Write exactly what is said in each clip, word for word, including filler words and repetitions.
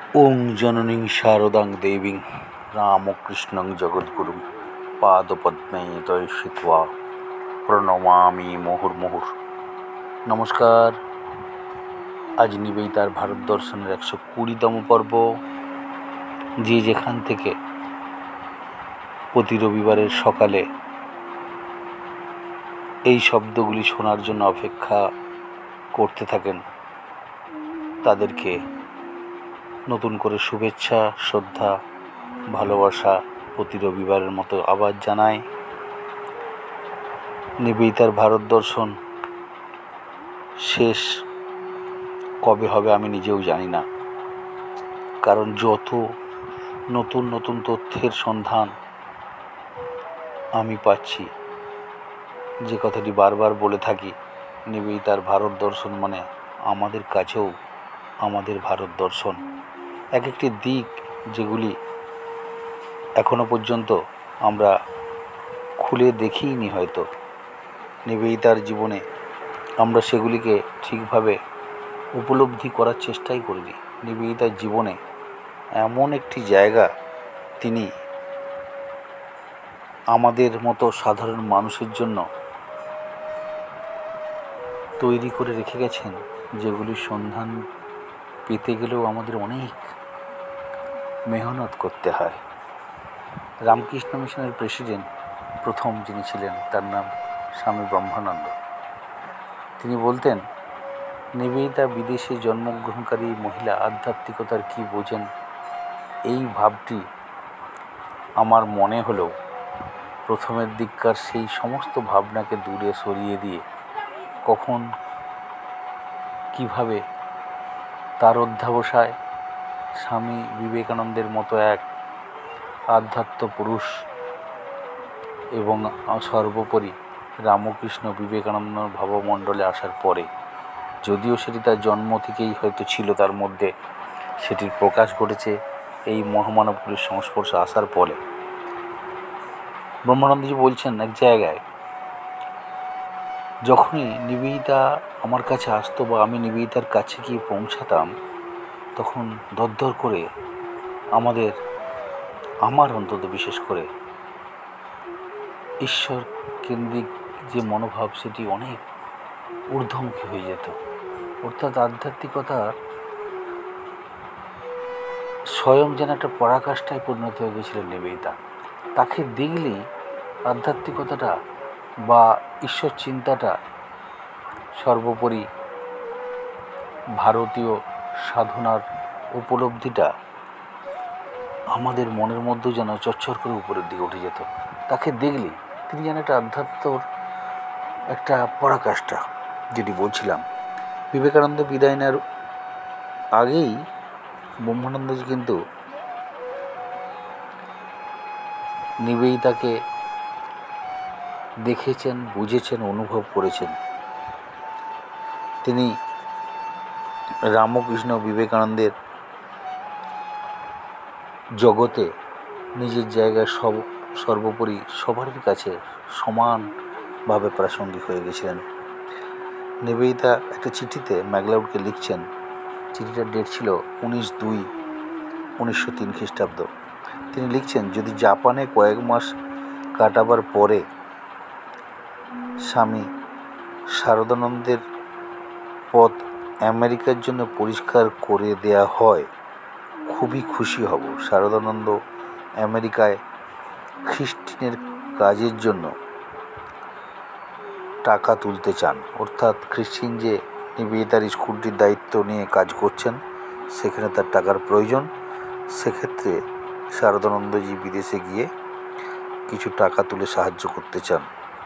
ওং জননীং শারদাং দেবীং রামকৃষ্ণং জগদ্গুরুং পাদপদ্মে দর্শিত্বা প্রণমামি মুহুর্মুহুর। নমস্কার। আজ নিবেদিতার ভারত দর্শনের একশো কুড়িতম পর্ব। যে যেখান থেকে প্রতি রবিবারের সকালে এই শব্দগুলি শোনার জন্য অপেক্ষা করতে থাকেন, তাদেরকে নতুন করে শুভেচ্ছা, শ্রদ্ধা, ভালোবাসা প্রতি রবিবারের মতো আবার জানাই। নিবেদিতার ভারত দর্শন শেষ কবে হবে আমি নিজেও জানি না, কারণ যত নতুন নতুন তথ্যের সন্ধান আমি পাচ্ছি, যে কথাটি বারবার বলে থাকি, নিবেদিতার ভারত দর্শন মানে আমাদের কাছেও আমাদের ভারত দর্শন। এক একটি দিক যেগুলি এখনো পর্যন্ত আমরা খুলে দেখিনি, হয়তো নিবেদিতার জীবনে আমরা সেগুলিকে ঠিকভাবে উপলব্ধি করার চেষ্টাই করিনি। নিবেদিতার জীবনে এমন একটি জায়গা তিনি আমাদের মতো সাধারণ মানুষের জন্য তৈরি করে রেখে গেছেন, যেগুলির সন্ধান পেতে গেলেও আমাদের অনেক মেহনত করতে হয়। রামকৃষ্ণ মিশনের প্রেসিডেন্ট প্রথম যিনি ছিলেন, তার নাম স্বামী ব্রহ্মানন্দ। তিনি বলতেন, নিবেদিতা বিদেশে জন্মগ্রহণকারী মহিলা আধ্যাত্মিকতার কি বোঝেন। এই ভাবটি আমার মনে হলেও প্রথমের দিককার সেই সমস্ত ভাবনাকে দূরে সরিয়ে দিয়ে কখন কিভাবে তার অধ্যাবসায় স্বামী বিবেকানন্দের মতো এক আধ্যাত্ম পুরুষ এবং সর্বোপরি রামকৃষ্ণ বিবেকানন্দ ভাবমণ্ডলে আসার পরে, যদিও সেটি তার জন্ম থেকেই হয়তো ছিল তার মধ্যে, সেটির প্রকাশ ঘটেছে এই মহামানবগুলির সংস্পর্শে আসার পরে। ব্রহ্মানন্দজি বলছেন এক জায়গায়, যখনই নিবেদিতা আমার কাছে আসতো বা আমি নিবেদিতার কাছে গিয়ে পৌঁছাতাম, তখন দরদর করে আমাদের আমার অন্তত বিশেষ করে ঈশ্বর কেন্দ্রিক যে মনোভাব, সেটি অনেক ঊর্ধ্বমুখী হয়ে যেত। অর্থাৎ আধ্যাত্মিকতার স্বয়ং যেন একটা পরাকাষ্ঠায় পরিণত হয়ে গেছিলেন নিবেদিতা। তাকে দেখলেই আধ্যাত্মিকতাটা বা ঈশ্বর চিন্তাটা, সর্বোপরি ভারতীয় সাধনার উপলব্ধিটা আমাদের মনের মধ্যেও যেন চচ্চর করে উপরের দিকে উঠে যেত। তাকে দেখলেই তিনি যেন একটা আধ্যাত্মর একটা পরাকাষ্ঠা। যেটি বলছিলাম, বিবেকানন্দ বিদায় নেওয়ার আগেই ব্রহ্মানন্দজি কিন্তু নিবেদিতাকে দেখেছেন, বুঝেছেন, অনুভব করেছেন। তিনি রামকৃষ্ণ বিবেকানন্দের জগতে নিজের জায়গায় সব সর্বোপরি সবারই কাছে সমানভাবে প্রাসঙ্গিক হয়ে গেছিলেন। নিবেদিতা একটা চিঠিতে ম্যাকলাউডকে লিখছেন, চিঠিটার ডেট ছিল উনিশ দুই উনিশশো তিন খ্রিস্টাব্দ। তিনি লিখছেন, যদি জাপানে কয়েক মাস কাটাবার পরে স্বামী শারদানন্দের পথ আমেরিকার জন্য পরিষ্কার করে দেয়া হয়, খুবই খুশি হব। শারদানন্দ আমেরিকায় খ্রিস্টিনের কাজের জন্য টাকা তুলতে চান, অর্থাৎ খ্রিস্টিন যে নিবেদিতার স্কুলটির দায়িত্ব নিয়ে কাজ করছেন, সেখানে তার টাকার প্রয়োজন। সেক্ষেত্রে শারদানন্দজি বিদেশে গিয়ে কিছু টাকা তুলে সাহায্য করতে চান।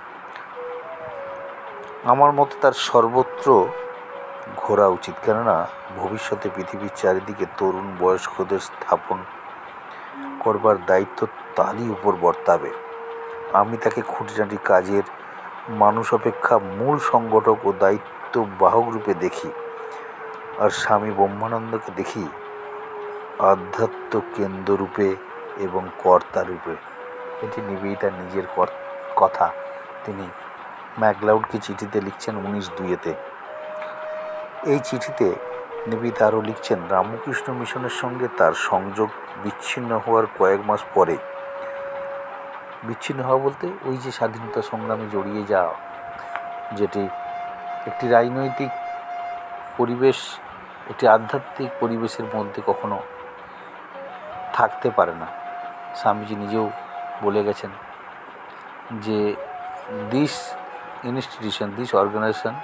আমার মতে তার সর্বত্র ঘোরা উচিত, কেননা ভবিষ্যতে পৃথিবীর চারিদিকে তরুণ বয়স্কদের স্থাপন করবার দায়িত্ব তারই উপর বর্তাবে। আমি তাকে খুঁটিনাটি কাজের মানুষ অপেক্ষা মূল সংগঠক ও দায়িত্ব বাহক রূপে দেখি, আর স্বামী ব্রহ্মানন্দকে দেখি আধ্যাত্ম কেন্দ্ররূপে এবং কর্তা রূপে। এটি নিবেদিতার নিজের কথা। তিনি ম্যাকলাউডকে চিঠিতে লিখছেন উনিশ দুইয়েতে। এই চিঠিতে নিবেদিতা আরও লিখছেন, রামকৃষ্ণ মিশনের সঙ্গে তার সংযোগ বিচ্ছিন্ন হওয়ার কয়েক মাস পরে, বিচ্ছিন্ন হওয়া বলতে ওই যে স্বাধীনতা সংগ্রামে জড়িয়ে যাওয়া, যেটি একটি রাজনৈতিক পরিবেশ, একটি আধ্যাত্মিক পরিবেশের মধ্যে কখনো থাকতে পারে না। স্বামীজি নিজেও বলে গেছেন যে this institution, this organisation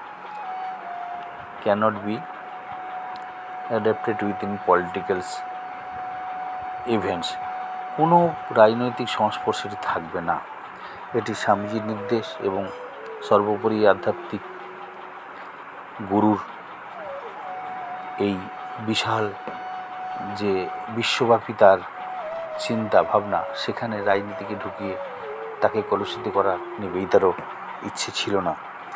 cannot be adapted within politicals events. কোনো রাজনৈতিক সংস্পর্শে থাকবে না। এটি স্বামীজির নির্দেশ এবং সর্বোপরি আধ্যাত্মিক গুরুর এই বিশাল যে বিশ্বব্যাপী তার চিন্তা ভাবনা, সেখানে রাজনীতিকে ঢুকিয়ে তাকে কলুষিত করা নিবেদিতারও ইচ্ছে ছিল না।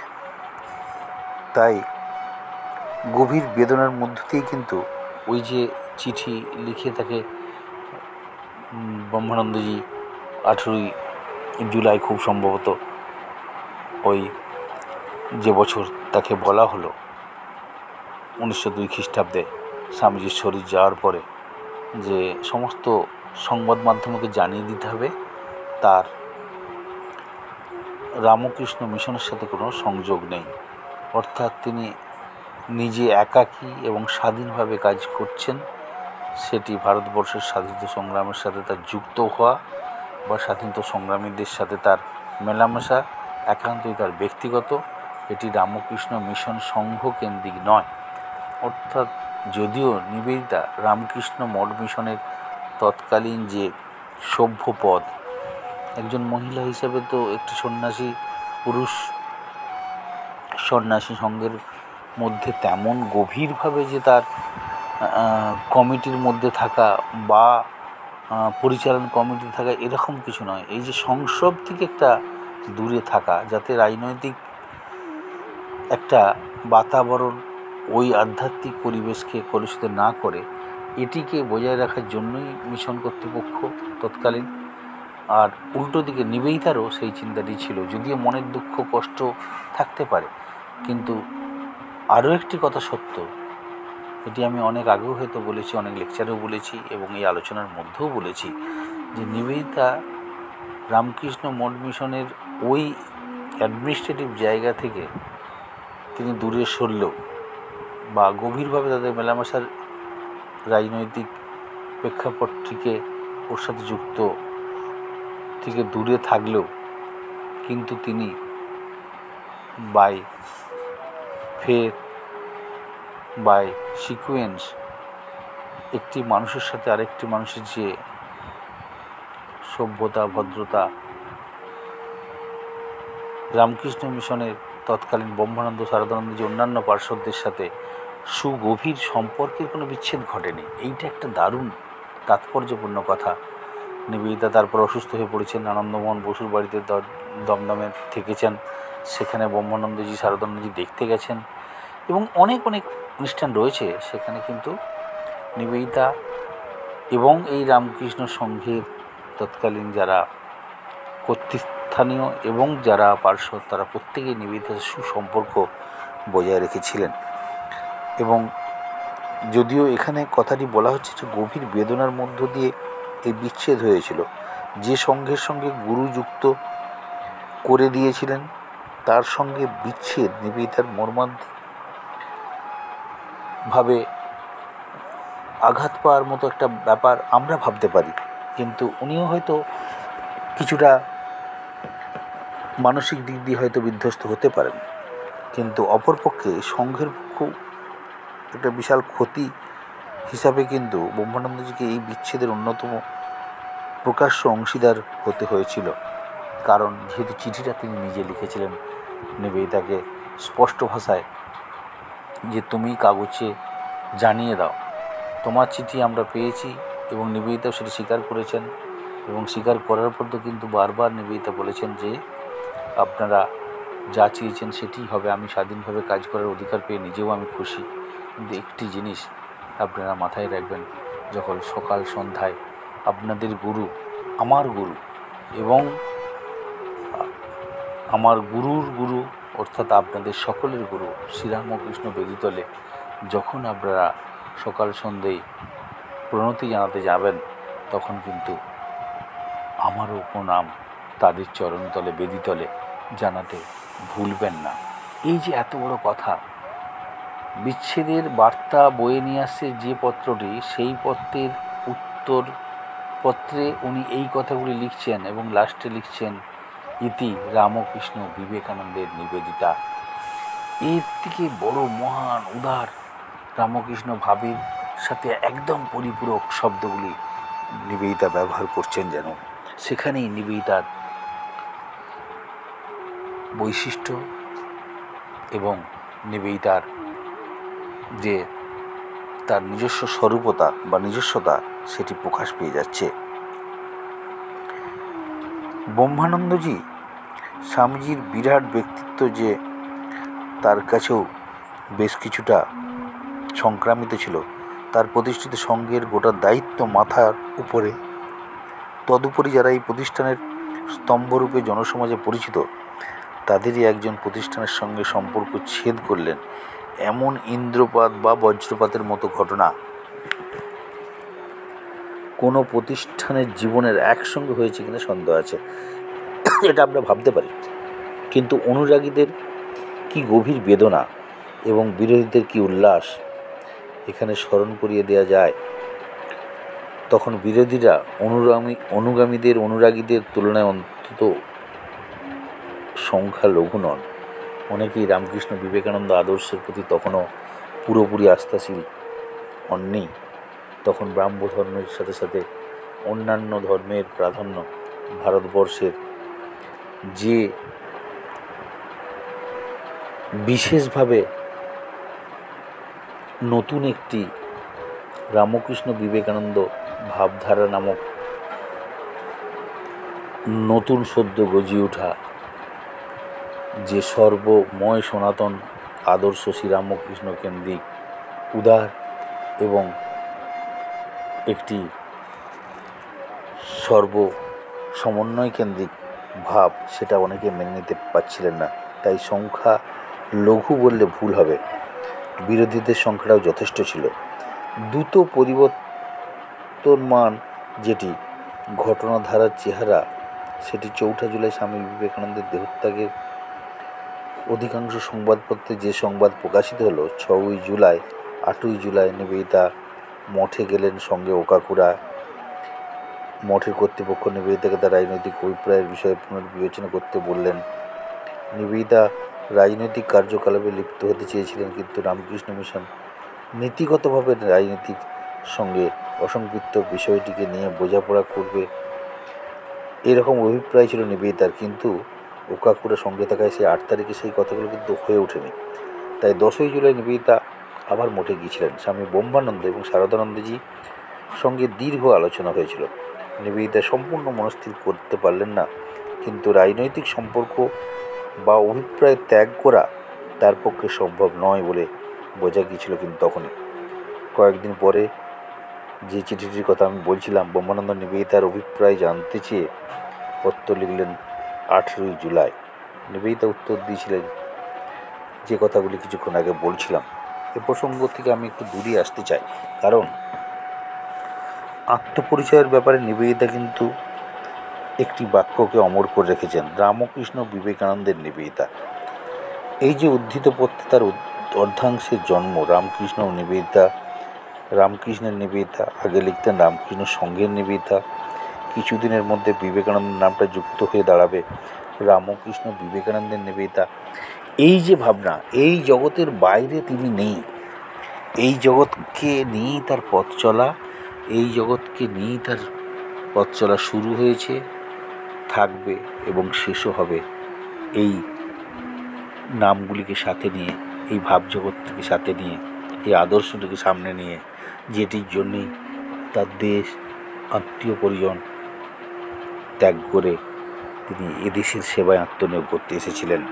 তাই গভীর বেদনার মধ্য দিয়ে কিন্তু ওই যে চিঠি লিখে তাকে ব্রহ্মানন্দজি আঠেরোই জুলাই খুব সম্ভবত ওই যে বছর তাকে বলা হলো উনিশশো দুই খ্রিস্টাব্দে স্বামীজির শরীর যাওয়ার পরে, যে সমস্ত সংবাদ মাধ্যমকে জানিয়ে দিতে হবে তার রামকৃষ্ণ মিশনের সাথে কোনো সংযোগ নেই, অর্থাৎ তিনি নিজে একাকী এবং স্বাধীনভাবে কাজ করছেন। সেটি ভারতবর্ষের স্বাধীনতা সংগ্রামের সাথে তার যুক্ত হওয়া বা স্বাধীনতা সংগ্রামীদের সাথে তার মেলামেশা একান্তই তার ব্যক্তিগত, এটি রামকৃষ্ণ মিশন সংঘ কেন্দ্রিক নয়। অর্থাৎ যদিও নিবেদিতা রামকৃষ্ণ মঠ মিশনের তৎকালীন যে সভ্য পদ, একজন মহিলা হিসেবে তো একটি সন্ন্যাসী পুরুষ সন্ন্যাসী সংঘের মধ্যে তেমন গভীরভাবে যে তার কমিটির মধ্যে থাকা বা পরিচালন কমিটি থাকা এরকম কিছু নয়। এই যে সংসদ থেকে একটা দূরে থাকা, যাতে রাজনৈতিক একটা বাতাবরণ ওই আধ্যাত্মিক পরিবেশকে কলুষিত না করে, এটিকে বজায় রাখার জন্যই মিশন কর্তৃপক্ষ তৎকালীন। আর উল্টো দিকে নিবেদিতারও সেই চিন্তাটি ছিল, যদিও মনের দুঃখ কষ্ট থাকতে পারে, কিন্তু আরও একটি কথা সত্য, এটি আমি অনেক আগেও হয়তো বলেছি, অনেক লেকচারেও বলেছি এবং এই আলোচনার মধ্যেও বলেছি, যে নিবেদিতা রামকৃষ্ণ মঠ মিশনের ওই অ্যাডমিনিস্ট্রেটিভ জায়গা থেকে তিনি দূরে সরলেও বা গভীরভাবে তাদের মেলামেশার রাজনৈতিক প্রেক্ষাপট থেকে ওর সাথে যুক্ত থেকে দূরে থাকলেও, কিন্তু তিনি বাই ফেথ বাই সিকুয়েন্স একটি মানুষের সাথে আরেকটি মানুষের যে সভ্যতা ভদ্রতা, রামকৃষ্ণ মিশনের তৎকালীন ব্রহ্মানন্দ সারদানন্দ যে অন্যান্য পার্শ্বদের সাথে সুগভীর সম্পর্কের কোনো বিচ্ছেদ ঘটেনি। এইটা একটা দারুণ তাৎপর্যপূর্ণ কথা। নিবেদিতা তারপর অসুস্থ হয়ে পড়েছেন, আনন্দমোহন বসুর বাড়িতে দমদমে থেকেছেন, সেখানে ব্রহ্মানন্দজি সারদানন্দজি দেখতে গেছেন এবং অনেক অনেক অনুষ্ঠান রয়েছে সেখানে। কিন্তু নিবেদিতা এবং এই রামকৃষ্ণ সংঘের তৎকালীন যারা কর্তৃস্থানীয় এবং যারা পার্শ্বদ, তারা প্রত্যেকেই নিবেদিতার সুসম্পর্ক বজায় রেখেছিলেন। এবং যদিও এখানে কথাটি বলা হচ্ছে যে গভীর বেদনার মধ্য দিয়ে এই বিচ্ছেদ হয়েছিল, যে সংঘের সঙ্গে গুরু যুক্ত করে দিয়েছিলেন তার সঙ্গে বিচ্ছেদ নিবেদিতার মর্মান্তিকভাবে আঘাত পাওয়ার মতো একটা ব্যাপার আমরা ভাবতে পারি, কিন্তু উনিও হয়তো কিছুটা মানসিক দিক দিয়ে হয়তো বিধ্বস্ত হতে পারেন। কিন্তু অপরপক্ষে সংঘের খুব একটা বিশাল ক্ষতি হিসাবে কিন্তু ব্রহ্মানন্দজিকে এই বিচ্ছেদের অন্যতম প্রকাশ্য অংশীদার হতে হয়েছিল। কারণ যেহেতু চিঠিটা তিনি নিজে লিখেছিলেন নিবেদিতাকে স্পষ্ট ভাষায়, যে তুমি কাগজে জানিয়ে দাও তোমার চিঠি আমরা পেয়েছি, এবং নিবেদিতাও সেটা স্বীকার করেছেন। এবং স্বীকার করার পর তো কিন্তু বারবার নিবেদিতা বলেছেন যে আপনারা যা চেয়েছেন সেটিই হবে, আমি স্বাধীনভাবে কাজ করার অধিকার পেয়ে নিজেও আমি খুশি। কিন্তু একটি জিনিস আপনারা মাথায় রাখবেন, যখন সকাল সন্ধ্যায় আপনাদের গুরু, আমার গুরু এবং আমার গুরুর গুরু অর্থাৎ আপনাদের সকলের গুরু শ্রীরামকৃষ্ণ বেদিতলে যখন আপনারা সকাল সন্ধ্যেয় প্রণতি জানাতে যাবেন তখন কিন্তু আমারও প্রণাম তাদের চরণতলে বেদিতলে জানাতে ভুলবেন না। এই যে এত বড় কথা, বিচ্ছেদের বার্তা বয়ে নিয়ে আসছে যে পত্রটি, সেই পত্রের উত্তর পত্রে উনি এই কথাগুলি লিখছেন এবং লাস্টে লিখছেন ইতি রামকৃষ্ণ বিবেকানন্দের নিবেদিতা। এর থেকে বড় মহান উদার রামকৃষ্ণ ভাবের সাথে একদম পরিপূরক শব্দগুলি নিবেদিতা ব্যবহার করছেন, যেন সেখানেই নিবেদিতার বৈশিষ্ট্য এবং নিবেদিতার যে তার নিজস্ব স্বরূপতা বা নিজস্বতা সেটি প্রকাশ পেয়ে যাচ্ছে। ব্রহ্মানন্দজি স্বামীজির বিরাট ব্যক্তিত্ব যে তার কাছেও বেশ কিছুটা সংক্রামিত ছিল, তার প্রতিষ্ঠিত সঙ্ঘের গোটা দায়িত্ব মাথার উপরে, তদুপরি যারা এই প্রতিষ্ঠানের স্তম্ভরূপে জনসমাজে পরিচিত, তাদেরই একজন প্রতিষ্ঠানের সঙ্গে সম্পর্ক ছেদ করলেন, এমন ইন্দ্রপাত বা বজ্রপাতের মতো ঘটনা কোনো প্রতিষ্ঠানের জীবনের একসঙ্গে হয়েছে কিনা সন্দেহ আছে। এটা আমরা ভাবতে পারি, কিন্তু অনুরাগীদের কি গভীর বেদনা এবং বিরোধীদের কি উল্লাস এখানে স্মরণ করিয়ে দেওয়া যায়। তখন বিরোধীরা অনুগামী অনুগামীদের অনুরাগীদের তুলনায় অন্তত সংখ্যা লঘু নন। অনেকেই রামকৃষ্ণ বিবেকানন্দ আদর্শের প্রতি তখনও পুরোপুরি আস্থাশীল হননি। তখন ব্রাহ্ম ধর্মের সাথে সাথে অন্যান্য ধর্মের প্রাধান্য ভারতবর্ষের যে বিশেষভাবে নতুন একটি রামকৃষ্ণ বিবেকানন্দ ভাবধারা নামক নতুন সদ্য গজিয়ে ওঠা যে সর্বময় সনাতন আদর্শ শ্রীরামকৃষ্ণ কেন্দ্রিক উদার এবং একটি সর্ব সমন্বয় কেন্দ্রিক ভাব, সেটা অনেকে মেনে নিতে পারছিলেন না। তাই সংখ্যা লঘু বললে ভুল হবে, বিরোধীদের সংখ্যাটাও যথেষ্ট ছিল। দ্রুত পরিবর্তনমান যেটি ঘটনাধারার চেহারা, সেটি চৌঠা জুলাই স্বামী বিবেকানন্দের দেহত্যাগের অধিকাংশ সংবাদপত্রে যে সংবাদ প্রকাশিত হলো, ছয়ই জুলাই আটই জুলাই নিবেদিতা মঠে গেলেন, সঙ্গে ওকাকুরা। মঠের কর্তৃপক্ষ নিবেদিতাকে তার রাজনৈতিক অভিপ্রায়ের বিষয়ে পুনর্বিবেচনা করতে বললেন। নিবেদিতা রাজনৈতিক কার্যকলাপে লিপ্ত হতে চেয়েছিলেন, কিন্তু রামকৃষ্ণ মিশন নীতিগতভাবে রাজনীতির সঙ্গে অসম্পৃক্ত বিষয়টিকে নিয়ে বোঝাপড়া করবে এরকম অভিপ্রায় ছিল নিবেদিতার। কিন্তু ওকাকুরা সঙ্গে থাকায় সেই আট তারিখে সেই কথাগুলো কিন্তু হয়ে ওঠেনি। তাই দশই জুলাই নিবেদিতা আবার মঠে গিয়েছিলেন। স্বামী ব্রহ্মানন্দ এবং শারদানন্দজি সঙ্গে দীর্ঘ আলোচনা হয়েছিল। নিবেদিতা সম্পূর্ণ মনস্থির করতে পারলেন না, কিন্তু রাজনৈতিক সম্পর্ক বা অভিপ্রায় ত্যাগ করা তার পক্ষে সম্ভব নয় বলে বোঝা গিয়েছিল। কিন্তু তখনই কয়েকদিন পরে যে চিঠিটির কথা আমি বলছিলাম, ব্রহ্মানন্দ নিবেদিতার অভিপ্রায় জানতে চেয়ে পত্র লিখলেন আঠেরোই জুলাই। নিবেদিতা উত্তর দিয়েছিলেন যে কথাগুলি কিছুক্ষণ আগে বলছিলাম। এ প্রসঙ্গ থেকে আমি একটু দূরে আসতে চাই, কারণ আত্মপরিচয়ের ব্যাপারে নিবেদিতা কিন্তু একটি বাক্যকে অমর করে রেখেছেন, রামকৃষ্ণ বিবেকানন্দের নিবেদিতা। এই যে উদ্ধৃত পত্রে তার অর্ধাংশের জন্ম, রামকৃষ্ণ নিবেদিতা, রামকৃষ্ণের নিবেদিতা, আগে লিখতেন রামকৃষ্ণ সঙ্ঘের নিবেদিতা, কিছুদিনের মধ্যে বিবেকানন্দের নামটা যুক্ত হয়ে দাঁড়াবে রামকৃষ্ণ বিবেকানন্দের নিবেদিতা। এই যে ভাবনা, এই জগতের বাইরে তিনি নেই, এই জগৎকে নিয়েই তার পথ চলা, এই জগৎকে নিয়েই তার পথ চলা শুরু হয়েছে, থাকবে এবং শেষও হবে এই নামগুলিকে সাথে নিয়ে, এই ভাবজগৎকে সাথে নিয়ে, এই আদর্শটিকে সামনে নিয়ে, যেটির জন্যেই তার দেশ আত্মীয় পরিজন ত্যাগ করে তিনি এদেশের সেবায় আত্মনিয়োগ করতে এসেছিলেন।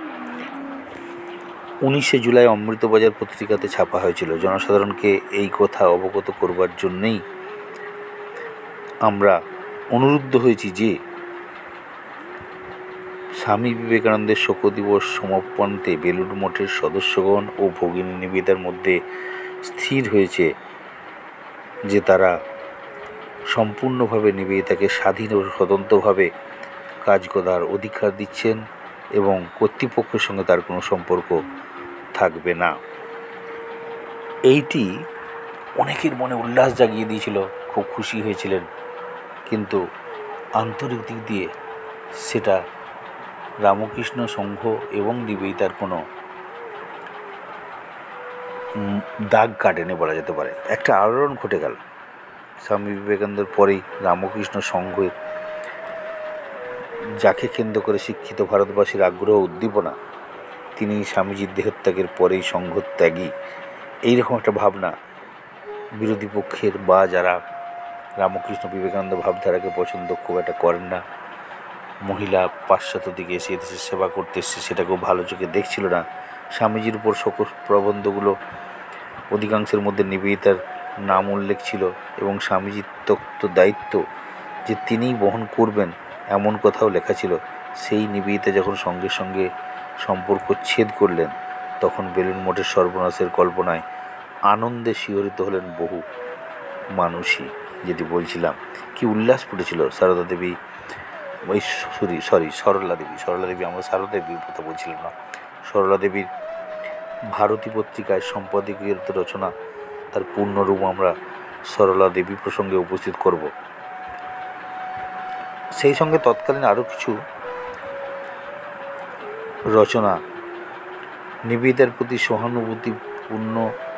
উনিশে জুলাই অমৃতবাজার পত্রিকাতে ছাপা হয়েছিল। জনসাধারণকে এই কথা অবগত করবার জন্যেই আমরা অনুরুদ্ধ হয়েছি যে স্বামী বিবেকানন্দের শোক দিবস সমাপন্তে বেলুড় মঠের সদস্যগণ ও ভগিনী নিবেদিতার মধ্যে স্থির হয়েছে যে তারা সম্পূর্ণভাবে নিবেদিতাকে স্বাধীন ও স্বতন্ত্রভাবে কাজ করার অধিকার দিচ্ছেন এবং কর্তৃপক্ষের সঙ্গে তার কোনো সম্পর্ক থাকবে না। এইটি অনেকের মনে উল্লাস জাগিয়ে দিয়েছিল, খুব খুশি হয়েছিলেন, কিন্তু আন্তরিক দিক দিয়ে সেটা রামকৃষ্ণ সংঘ এবং নিবেদিতার কোনো দাগ কাটেনি বলা যেতে পারে। একটা আলোড়ন ঘটে গেল স্বামী বিবেকানন্দের পরেই রামকৃষ্ণ সংঘের, যাকে কেন্দ্র করে শিক্ষিত ভারতবাসীর আগ্রহ উদ্দীপনা, তিনি স্বামীজির দেহত্যাগের পরেই সংঘ ত্যাগী, এইরকম একটা ভাবনা বিরোধী পক্ষের বা যারা রামকৃষ্ণ বিবেকানন্দ ভাবধারাকে পছন্দ খুব একটা করেন না, মহিলা পাশ্চাত্য দিকে এসে দেশের সেবা করতে এসছে সেটাকেও ভালো চোখে দেখছিল না। স্বামীজির উপর সকল প্রবন্ধগুলো অধিকাংশের মধ্যে নিবেদিতার নাম উল্লেখ ছিল এবং স্বামীজির তত্ত্ব দায়িত্ব যে তিনিই বহন করবেন এমন কথাও লেখা ছিল। সেই নিবেদিতা যখন সঙ্গে সঙ্গে সম্পর্ক ছেদ করলেন, তখন বেলুড় মঠের সর্বনাশের কল্পনায় আনন্দে শিহরিত হলেন বহু মানুষই। যেটি বলছিলাম, কি উল্লাস ফুটেছিল সারদা দেবী, ওই সরি সরি সরলা দেবী সরলা দেবী আমরা সারদা দেবীর কথা বলছিলাম না, সরলা দেবীর ভারতী পত্রিকায় সম্পাদকীয় রচনা, তার পূর্ণরূপ আমরা সরলা দেবী প্রসঙ্গে উপস্থিত করব। সেই সঙ্গে তৎকালীন আরও কিছু রচনা নিবেদিতার প্রতি সহানুভূতিপূর্ণ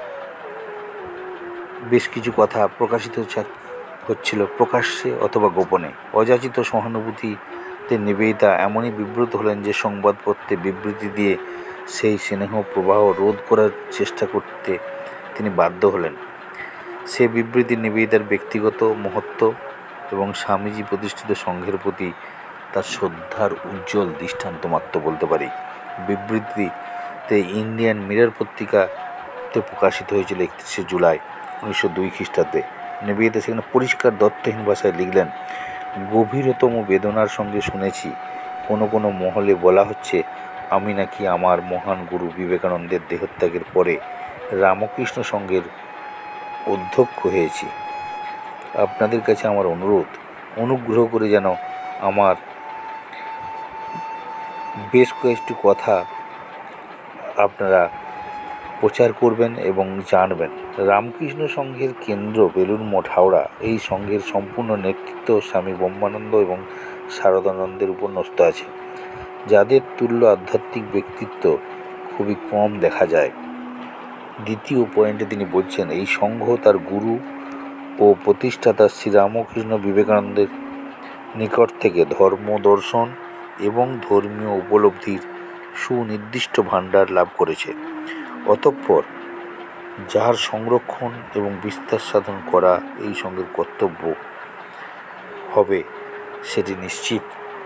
বেশ কিছু কথা প্রকাশিত হচ্ছিল প্রকাশ্যে অথবা গোপনে। অযাচিত সহানুভূতিতে নিবেদিতা এমনই বিব্রত হলেন যে সংবাদপত্রে বিবৃতি দিয়ে সেই স্নেহ প্রবাহ রোধ করার চেষ্টা করতে তিনি বাধ্য হলেন। সে বিবৃতি নিবেদিতার ব্যক্তিগত মহত্ব এবং স্বামীজি প্রতিষ্ঠিত সংঘের প্রতি তার শ্রদ্ধার উজ্জ্বল দৃষ্টান্ত মাত্র বলতে পারি। বিবৃতিতে ইন্ডিয়ান মিরর পত্রিকাতে প্রকাশিত হয়েছিল একত্রিশে জুলাই উনিশশো দুই খ্রিস্টাব্দে। নিবেদিতা সেখানে পরিষ্কার দত্তহীন ভাষায় লিখলেন, গভীরতম বেদনার সঙ্গে শুনেছি কোনো কোনো মহলে বলা হচ্ছে আমি নাকি আমার মহান গুরু বিবেকানন্দের দেহত্যাগের পরে রামকৃষ্ণ সংঘের অধ্যক্ষ হয়েছি। আপনাদের কাছে আমার অনুরোধ, অনুগ্রহ করে যেন আমার বেশ কয়েকটি কথা আপনারা প্রচার করবেন এবং জানবেন। রামকৃষ্ণ সংঘের কেন্দ্র বেলুড় মঠ, হাওড়া। এই সংঘের সম্পূর্ণ নেতৃত্ব স্বামী ব্রহ্মানন্দ এবং শারদানন্দের উপর ন্যস্ত আছে, যাদের তুল্য আধ্যাত্মিক ব্যক্তিত্ব খুবই কম দেখা যায়। দ্বিতীয় পয়েন্টে তিনি বলছেন, এই সংঘ তার গুরু ও প্রতিষ্ঠাতা শ্রীরামকৃষ্ণ বিবেকানন্দের নিকট থেকে ধর্ম দর্শন এবং ধর্মীয় উপলব্ধির সুনির্দিষ্ট ভাণ্ডার লাভ করেছে। অতঃপর যার সংরক্ষণ এবং বিস্তার সাধন করা এই সংঘের কর্তব্য হবে সেটি নিশ্চিত।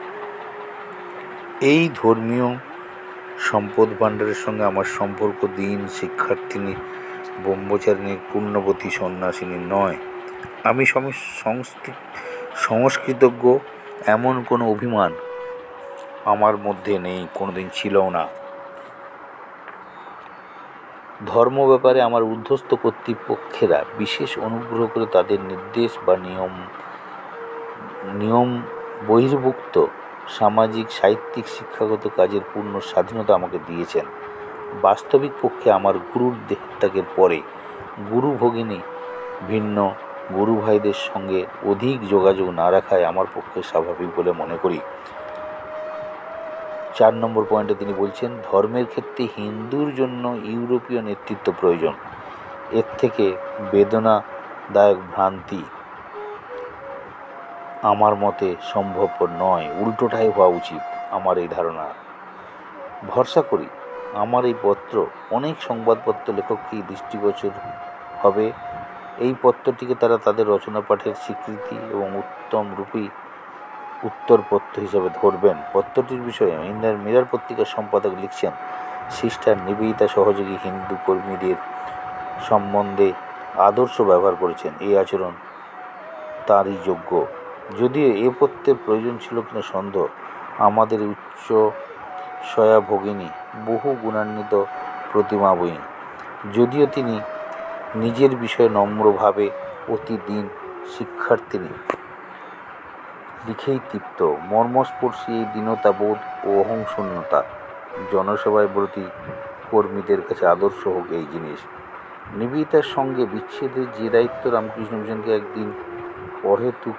এই ধর্মীয় সম্পদ ভাণ্ডারের সঙ্গে আমার সম্পর্ক দিন শিক্ষার্থিনী ব্রহ্মচারিণীর পূর্ণবতী সন্ন্যাসিনী নয়। আমি সংস্কৃতজ্ঞ এমন কোনো অভিমান আমার মধ্যে নেই, কোনোদিন ছিলও না। ধর্ম ব্যাপারে আমার ঊর্ধ্বস্থ কর্তৃপক্ষেরা বিশেষ অনুগ্রহ করে তাদের নির্দেশ বা নিয়ম নিয়ম বহির্ভুক্ত সামাজিক সাহিত্যিক শিক্ষাগত কাজের পূর্ণ স্বাধীনতা আমাকে দিয়েছেন। বাস্তবিক পক্ষে আমার গুরুর দেহত্যাগের পরে গুরু ভগিনী ভিন্ন গুরু ভাইদের সঙ্গে অধিক যোগাযোগ না রাখায় আমার পক্ষে স্বাভাবিক বলে মনে করি। চার নম্বর পয়েন্টে তিনি বলছেন, ধর্মের ক্ষেত্রে হিন্দুর জন্য ইউরোপীয় নেতৃত্ব প্রয়োজন। এর থেকে বেদনাদায়ক ভ্রান্তি আমার মতে সম্ভবপর নয়, উল্টোটাই হওয়া উচিত আমার এই ধারণা। ভরসা করি আমার এই পত্র অনেক সংবাদপত্র লেখককেই দৃষ্টিগোচর হবে। এই পত্রটিকে তারা তাদের রচনা পাঠের স্বীকৃতি এবং উত্তম রূপী উত্তরপত্র হিসাবে ধরবেন। পত্রটির বিষয়ে ইন্ডিয়ান মিরর পত্রিকার সম্পাদক লিখছেন, সিস্টার নিবেদিতা সহযোগী হিন্দু কর্মীদের সম্বন্ধে আদর্শ ব্যবহার করেছেন। এই আচরণ তারই যোগ্য। যদিও এ পত্রের প্রয়োজন ছিল কিনা সন্দেহ। আমাদের উচ্চ সয়া ভগিনী বহু গুণান্বিত প্রতিমাবয়ী, যদিও তিনি নিজের বিষয়ে নম্রভাবে প্রতিদিন শিক্ষার্থিনী লিখেই তৃপ্ত। মর্মস্পর্শী এই দীনতাবোধ ও অহংশূন্যতা জনসেবায় ব্রতী কর্মীদের কাছে আদর্শ হোক এই জিনিস। নিবেদিতার সঙ্গে বিচ্ছেদের যে দায়িত্ব রামকৃষ্ণ মিশনকে একদিন অহেতুক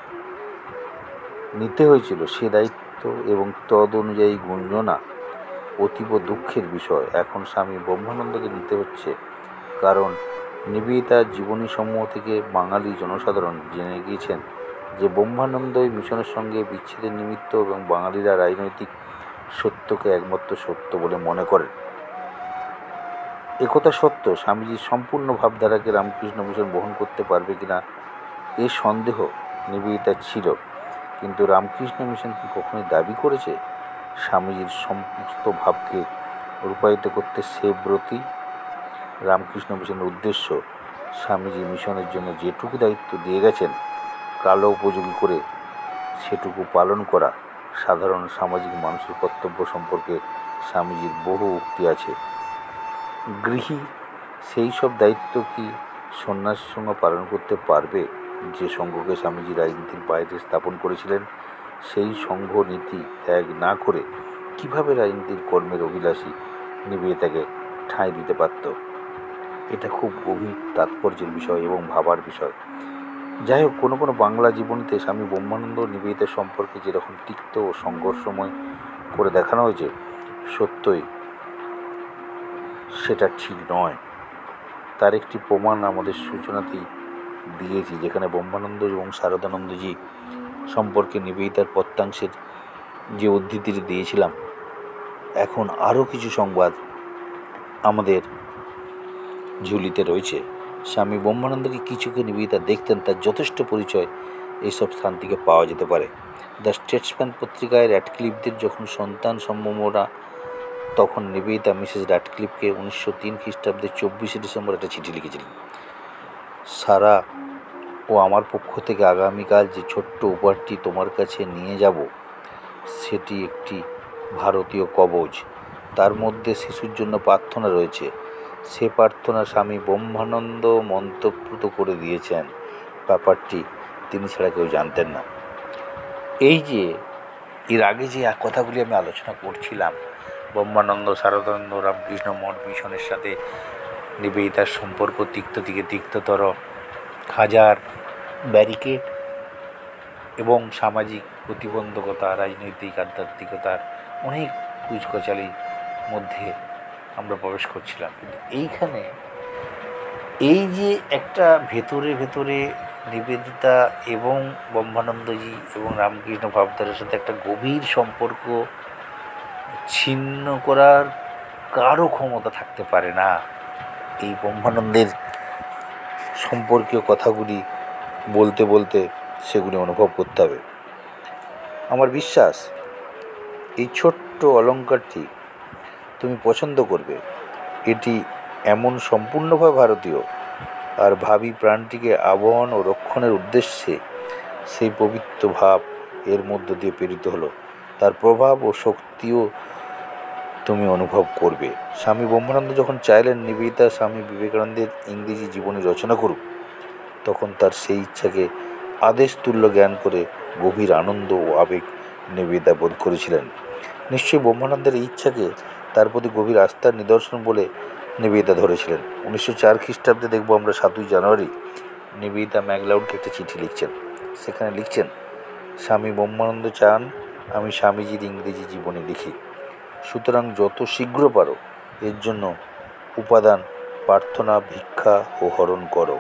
নিতে হয়েছিল, সে দায়িত্ব এবং তদ অনুযায়ী গুঞ্জনা অতীব দুঃখের বিষয় এখন স্বামী ব্রহ্মানন্দকে নিতে হচ্ছে। কারণ নিবেদিতার জীবনীসমূহ থেকে বাঙালি জনসাধারণ জেনে গিয়েছেন যে ব্রহ্মানন্দই মিশনের সঙ্গে বিচ্ছেদের নিমিত্ত এবং বাঙালিরা রাজনৈতিক সত্যকে একমাত্র সত্য বলে মনে করেন। একথা সত্য। স্বামীজির সম্পূর্ণ ভাবধারাকে রামকৃষ্ণ মিশন বহন করতে পারবে কিনা এ সন্দেহ নিবেদিতার ছিল, কিন্তু রামকৃষ্ণ মিশন কি কখনোই দাবি করেছে স্বামীজির সমস্ত ভাবকে রূপায়িত করতে সে ব্রতী? রামকৃষ্ণ মিশনের উদ্দেশ্য স্বামীজি মিশনের জন্য যেটুকু দায়িত্ব দিয়ে গেছেন কালো উপযোগী করে সেটুকু পালন করা। সাধারণ সামাজিক মানুষের কর্তব্য সম্পর্কে স্বামীজির বহু উক্তি আছে। গৃহী সেই সব দায়িত্ব কি সন্ন্যাসীর সঙ্গে পালন করতে পারবে যে সংঘকে স্বামীজি রাজনীতির বাইরে স্থাপন করেছিলেন? সেই সংঘ নীতি ত্যাগ না করে কিভাবে রাজনীতির কর্মের অভিলাষী নিবেদিতাকে ঠাঁই দিতে পারত? এটা খুব গভীর তাৎপর্যের বিষয় এবং ভাবার বিষয়। যাই হোক, কোনো কোনো বাংলা জীবনীতে স্বামী ব্রহ্মানন্দ নিবেদিতার সম্পর্কে যেরকম তিক্ত ও সংঘর্ষময় করে দেখানো হয়েছে, সত্যই সেটা ঠিক নয়। তার একটি প্রমাণ আমাদের সূচনাতেই দিয়েছি, যেখানে ব্রহ্মানন্দ এবং শারদানন্দজি সম্পর্কে নিবেদিতার পত্যাংশের যে উদ্ধৃতিটি দিয়েছিলাম, এখন আরও কিছু সংবাদ আমাদের ঝুলিতে রয়েছে। স্বামী ব্রহ্মানন্দকে কিছুকে নিবেদিতা দেখতেন তার যথেষ্ট পরিচয় এইসব স্থান থেকে পাওয়া যেতে পারে। দ্য স্টেটসম্যান পত্রিকায় র্যাডক্লিফদের যখন সন্তান সম্ভ্রমরা, তখন নিবেদিতা মিসেস র্যাডক্লিফকে উনিশশো তিন খ্রিস্টাব্দের চব্বিশে ডিসেম্বর একটা চিঠি লিখেছিলেন। সারা ও আমার পক্ষ থেকে আগামীকাল যে ছোট্ট উপহারটি তোমার কাছে নিয়ে যাব, সেটি একটি ভারতীয় কবচ। তার মধ্যে শিশুর জন্য প্রার্থনা রয়েছে। সে প্রার্থনা স্বামী ব্রহ্মানন্দ মন্তব্য করে দিয়েছেন। ব্যাপারটি তিনি ছাড়া কেউ জানতেন না। এই যে এর আগে যে কথাগুলি আমি আলোচনা করছিলাম, ব্রহ্মানন্দ, শারদানন্দ, রামকৃষ্ণ মঠ মিশনের সাথে নিবেদিতার সম্পর্ক তিক্ত থেকে তিক্ততর, হাজার ব্যারিকেড এবং সামাজিক প্রতিবন্ধকতা, রাজনৈতিক আধ্যাত্মিকতার অনেক কুচকচালির মধ্যে আমরা প্রবেশ করছিলাম। কিন্তু এইখানে এই যে একটা ভেতরে ভেতরে নিবেদিতা এবং ব্রহ্মানন্দজি এবং রামকৃষ্ণ ভাবধারার সাথে একটা গভীর সম্পর্ক ছিন্ন করার কারও ক্ষমতা থাকতে পারে না। এই ব্রহ্মানন্দের সম্পর্কীয় কথাগুলি বলতে বলতে সেগুলি অনুভব করতে হবে। আমার বিশ্বাস এই ছোট্ট অলঙ্কারটি তুমি পছন্দ করবে। এটি এমন সম্পূর্ণভাবে ভারতীয়, আর ভাবি প্রাণটিকে আবহন ও রক্ষণের উদ্দেশ্যে সেই পবিত্র ভাব এর মধ্য দিয়ে প্রেরিত হলো। তার প্রভাব ও শক্তিও তুমি অনুভব করবে। স্বামী ব্রহ্মানন্দ যখন চাইলেন নিবেদিতা স্বামী বিবেকানন্দের ইংরেজি জীবনী রচনা করুক, তখন তার সেই ইচ্ছাকে আদেশ তুল্য জ্ঞান করে গভীর আনন্দ ও আবেগ নিবেদিতা বোধ করেছিলেন। নিশ্চয়ই ব্রহ্মানন্দের এই ইচ্ছাকে তার প্রতি গভীর আস্থার নিদর্শন বলে নিবেদিতা ধরেছিলেন। উনিশশো চার খ্রিস্টাব্দে দেখব আমরা সাতই জানুয়ারি নিবেদিতা ম্যাকলাউডকে একটা চিঠি লিখছেন। সেখানে লিখছেন, স্বামী ব্রহ্মানন্দ চান আমি স্বামীজির ইংরেজি জীবনী লিখি, সুতরাং যত শীঘ্র পারো এর জন্য উপাদান প্রার্থনা, ভিক্ষা ও হরণ করো।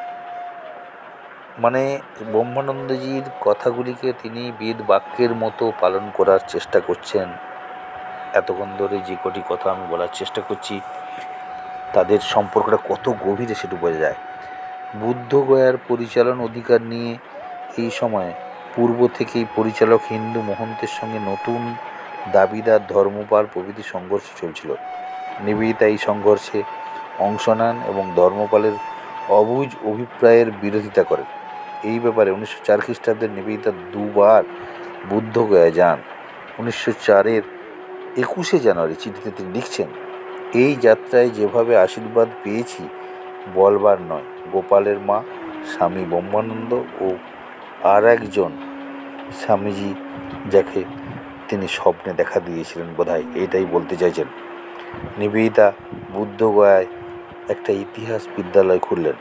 মানে ব্রহ্মানন্দজির কথাগুলিকে তিনি বেদ বাক্যের মতো পালন করার চেষ্টা করছেন। এতক্ষণ ধরে যে কটি কথা আমি বলার চেষ্টা করছি, তাদের সম্পর্কটা কত গভীরে সেটু বোঝা যায়। বুদ্ধগয়ার পরিচালন অধিকার নিয়ে এই সময় পূর্ব থেকেই পরিচালক হিন্দু মহন্তের সঙ্গে নতুন দাবিদার ধর্মপাল প্রভৃতি সংঘর্ষ চলছিল। নিবেদিতা এই সংঘর্ষে অংশ নেন এবং ধর্মপালের অবুঝ অভিপ্রায়ের বিরোধিতা করেন। এই ব্যাপারে উনিশশো চার খ্রিস্টাব্দের নিবেদিতা দুবার বুদ্ধগয়া যান। উনিশশো চারের একুশে জানুয়ারি চিঠিতে তিনি লিখছেন, এই যাত্রায় যেভাবে আশীর্বাদ পেয়েছি বলবার নয়। গোপালের মা স্বামী ব্রহ্মানন্দ ও আর একজন স্বামীজি, যাকে তিনি স্বপ্নে দেখা দিয়েছিলেন বোধহয়, এটাই বলতে চাইছেন। নিবেদিতা বুদ্ধগয়ায় একটা ইতিহাস বিদ্যালয় খুললেন।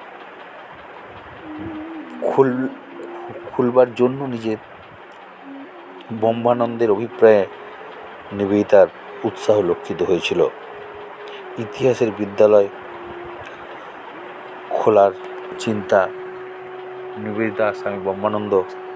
খুল খুলবার জন্য নিজের ব্রহ্মানন্দের অভিপ্রায়ে নিবেদিতার উৎসাহ লক্ষিত হয়েছিল। ইতিহাসের বিদ্যালয় খোলার চিন্তা নিবেদিতা, স্বামী ব্রহ্মানন্দ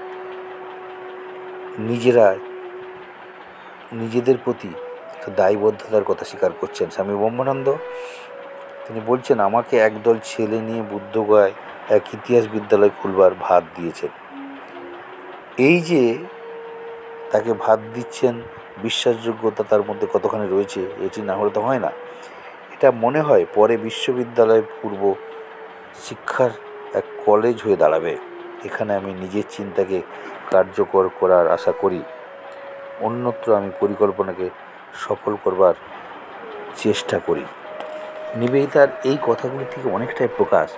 নিজেরা নিজেদের প্রতি একটা দায়বদ্ধতার কথা স্বীকার করছেন। স্বামী ব্রহ্মানন্দ তিনি বলছেন, আমাকে একদল ছেলে নিয়ে বুদ্ধগয়ায় এক ইতিহাস বিদ্যালয় খুলবার ভাত দিয়েছেন। এই যে তাকে ভাত দিচ্ছেন, বিশ্বাসযোগ্যতা তার মধ্যে কতখানি রয়েছে, এটি না হলে তো হয় না। এটা মনে হয় পরে বিশ্ববিদ্যালয় পূর্ব শিক্ষার এক কলেজ হয়ে দাঁড়াবে। এখানে আমি নিজের চিন্তাকে কার্যকর করার আশা করি, অন্যত্র আমি পরিকল্পনাকে সফল করবার চেষ্টা করি। নিবেদিতার এই কথাগুলি থেকে অনেকটাই প্রকাশ।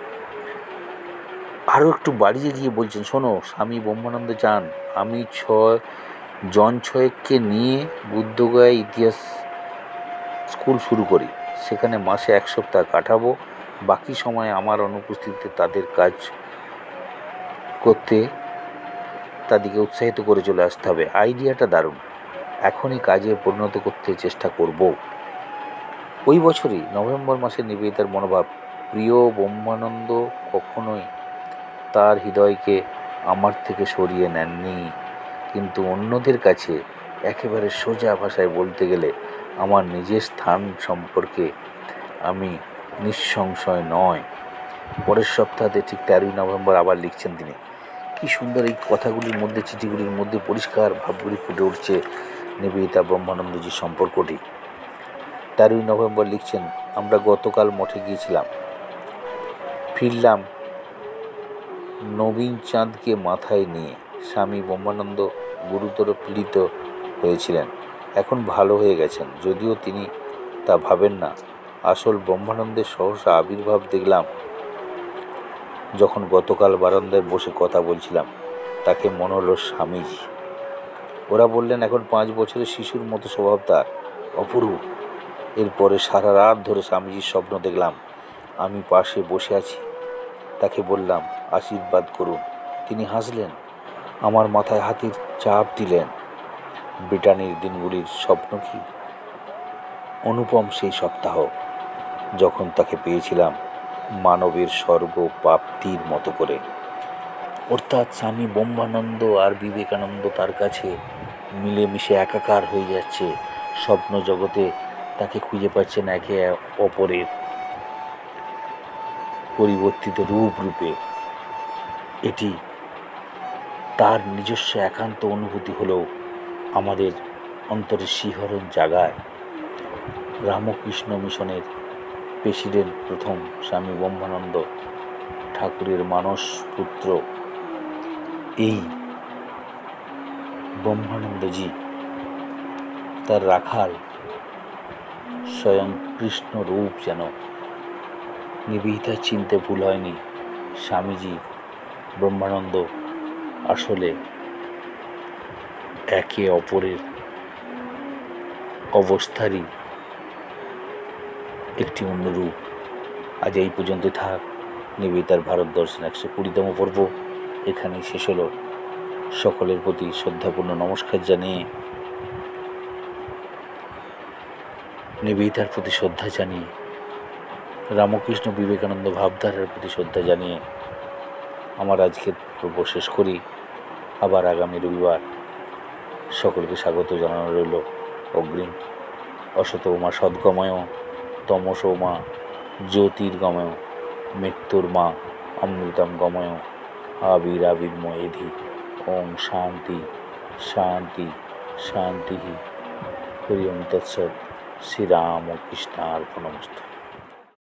আরও একটু বাড়িয়ে গিয়ে বলছেন, শোনো, স্বামী ব্রহ্মানন্দ চান আমি ছয় জন ছয়েককে নিয়ে বুদ্ধগয়ায় ইতিহাস স্কুল শুরু করি। সেখানে মাসে এক সপ্তাহ কাটাবো। বাকি সময় আমার অনুপস্থিতিতে তাদের কাজ করতে তাদেরকে উৎসাহিত করে চলে আসতে হবে। আইডিয়াটা দারুণ, এখনই কাজে পরিণত করতে চেষ্টা করব। ওই বছরই নভেম্বর মাসে নিবেদিতার মনোভাব, প্রিয় ব্রহ্মানন্দ কখনোই তার হৃদয়কে আমার থেকে সরিয়ে নেননি, কিন্তু অন্যদের কাছে একেবারে সোজা ভাষায় বলতে গেলে আমার নিজের স্থান সম্পর্কে আমি নিঃসংশয় নয়। পরের সপ্তাহে ঠিক তেরোই নভেম্বর আবার লিখছেন তিনি। কি সুন্দর এই কথাগুলির মধ্যে, চিঠিগুলির মধ্যে পরিষ্কার ভাবগুলি ফুটে উঠছে নিবেদিতা ব্রহ্মানন্দজির সম্পর্কটি। তেরোই নভেম্বর লিখছেন, আমরা গতকাল মঠে গিয়েছিলাম, ফিরলাম নবীন চাঁদকে মাথায় নিয়ে। স্বামী ব্রহ্মানন্দ গুরুতর পীড়িত হয়েছিলেন, এখন ভালো হয়ে গেছেন, যদিও তিনি তা ভাবেন না। আসল ব্রহ্মানন্দের সহসা আবির্ভাব দেখলাম যখন গতকাল বারান্দায় বসে কথা বলছিলাম। তাকে মনে হলো স্বামীজি। ওরা বললেন, এখন পাঁচ বছরের শিশুর মতো স্বভাব তার, অপরূপ। এরপরে সারা রাত ধরে স্বামীজির স্বপ্ন দেখলাম। আমি পাশে বসে আছি, তাকে বললাম, আশীর্বাদ করুন। তিনি হাসলেন, আমার মাথায় হাতের চাপ দিলেন। ব্রিটানির দিনগুলির স্বপ্ন কি অনুপম সেই সপ্তাহ, যখন তাকে পেয়েছিলাম মানবের স্বর্গ প্রাপ্তির মতো করে। অর্থাৎ স্বামী ব্রহ্মানন্দ আর বিবেকানন্দ তার কাছে মিলেমিশে একাকার হয়ে যাচ্ছে। স্বপ্ন জগতে তাকে খুঁজে পাচ্ছেন একে অপরের পরিবর্তিত রূপ রূপে। এটি তার নিজস্ব একান্ত অনুভূতি হলেও আমাদের অন্তরে শিহরণ জাগায়। রামকৃষ্ণ মিশনের প্রেসিডেন্ট প্রথম স্বামী ব্রহ্মানন্দ ঠাকুরের মানস পুত্র এই ব্রহ্মানন্দজি, তার রাখাল স্বয়ং কৃষ্ণ রূপ যেন নিবেদিতার চিনতে ভুল হয়নি। স্বামীজি ব্রহ্মানন্দ আসলে একে অপরের অবস্থারই একটি অন্যরূপ। আজ এই পর্যন্ত থাক নিবেদিতার ভারত দর্শন একশো কুড়িতম পর্ব এখানেই শেষ হলো। সকলের প্রতি শ্রদ্ধাপূর্ণ নমস্কার জানিয়ে, নিবেদিতার প্রতি শ্রদ্ধা জানিয়ে, রামকৃষ্ণ বিবেকানন্দ ভাবধারার প্রতি শ্রদ্ধা জানিয়ে আমার আজকের পর্ব শেষ করি। আবার আগামী রবিবার সকলকে স্বাগত জানানো রইল অগ্রিম। অসতমা সদ্গময়, তমসোমা জ্যোতির্গময়, মৃত্যুর মা অমৃতম গময়, আবিরাবির্ময়েধি। ওম শান্তি শান্তি শান্তি। হরি ওম তৎসৎ। শ্রীরামকৃষ্ণার্পণমস্তু।